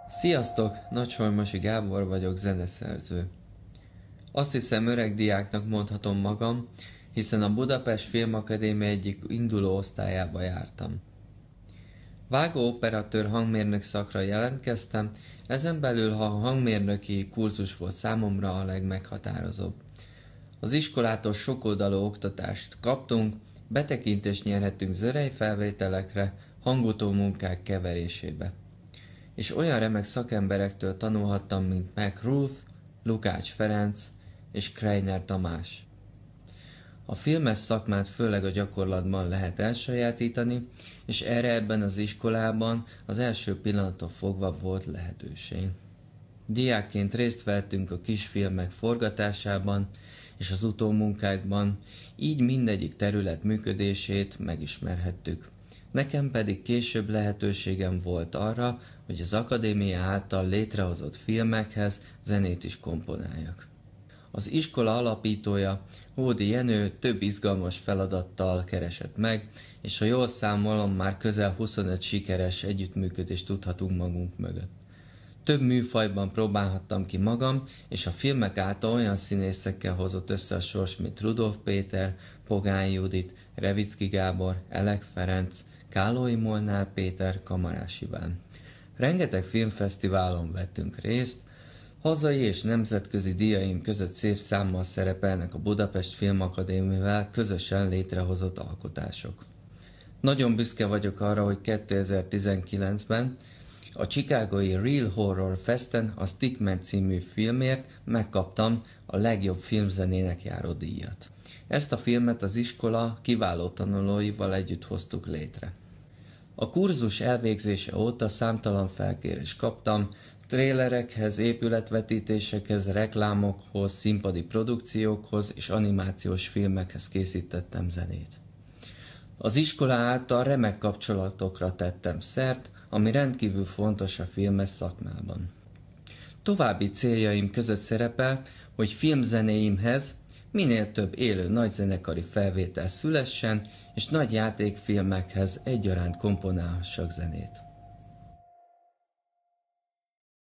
Sziasztok! Nagysolymasi Gábor vagyok, zeneszerző. Azt hiszem, öreg diáknak mondhatom magam, hiszen a Budapest Filmakadémia egyik induló osztályába jártam. Vágó operatőr hangmérnök szakra jelentkeztem, ezen belül a hangmérnöki kurzus volt számomra a legmeghatározóbb. Az iskolától sokoldalú oktatást kaptunk, betekintést nyerhettünk zörejfelvételekre, hangutó munkák keverésébe. És olyan remek szakemberektől tanulhattam, mint Mac Ruth, Lukács Ferenc és Kreiner Tamás. A filmes szakmát főleg a gyakorlatban lehet elsajátítani, és erre ebben az iskolában az első pillanattól fogva volt lehetőség. Diákként részt vettünk a kisfilmek forgatásában és az utómunkákban, így mindegyik terület működését megismerhettük. Nekem pedig később lehetőségem volt arra, hogy az akadémia által létrehozott filmekhez zenét is komponáljak. Az iskola alapítója, Hódi Jenő több izgalmas feladattal keresett meg, és ha jól számolom, már közel 25 sikeres együttműködést tudhatunk magunk mögött. Több műfajban próbálhattam ki magam, és a filmek által olyan színészekkel hozott össze a sors, mint Rudolf Péter, Pogány Judit, Revicki Gábor, Elek Ferenc, Kálói Molnár Péter, Kamarás Iván. Rengeteg filmfesztiválon vettünk részt, hazai és nemzetközi díjaim között szép számmal szerepelnek a Budapest Filmakadémiával közösen létrehozott alkotások. Nagyon büszke vagyok arra, hogy 2019-ben a chicagói Real Horror Festen a Stickman című filmért megkaptam a legjobb filmzenének járó díjat. Ezt a filmet az iskola kiváló tanulóival együtt hoztuk létre. A kurzus elvégzése óta számtalan felkérést kaptam, trélerekhez, épületvetítésekhez, reklámokhoz, színpadi produkciókhoz és animációs filmekhez készítettem zenét. Az iskola által remek kapcsolatokra tettem szert, ami rendkívül fontos a filmes szakmában. További céljaim között szerepel, hogy filmzenéimhez minél több élő nagyzenekari felvétel szülessen, és nagy játékfilmekhez egyaránt komponálhassak zenét.